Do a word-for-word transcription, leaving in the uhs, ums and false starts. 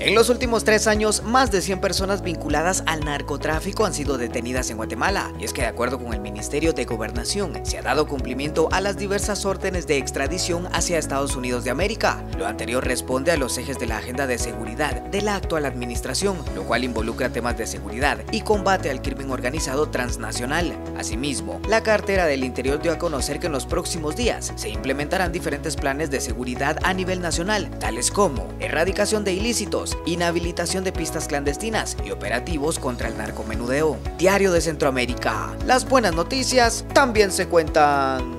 En los últimos tres años, más de cien personas vinculadas al narcotráfico han sido detenidas en Guatemala. Y es que de acuerdo con el Ministerio de Gobernación, se ha dado cumplimiento a las diversas órdenes de extradición hacia Estados Unidos de América. Lo anterior responde a los ejes de la agenda de seguridad de la actual administración, lo cual involucra temas de seguridad y combate al crimen organizado transnacional. Asimismo, la cartera del Interior dio a conocer que en los próximos días se implementarán diferentes planes de seguridad a nivel nacional, tales como erradicación de ilícitos, inhabilitación de pistas clandestinas y operativos contra el narcomenudeo. Diario de Centroamérica. Las buenas noticias también se cuentan.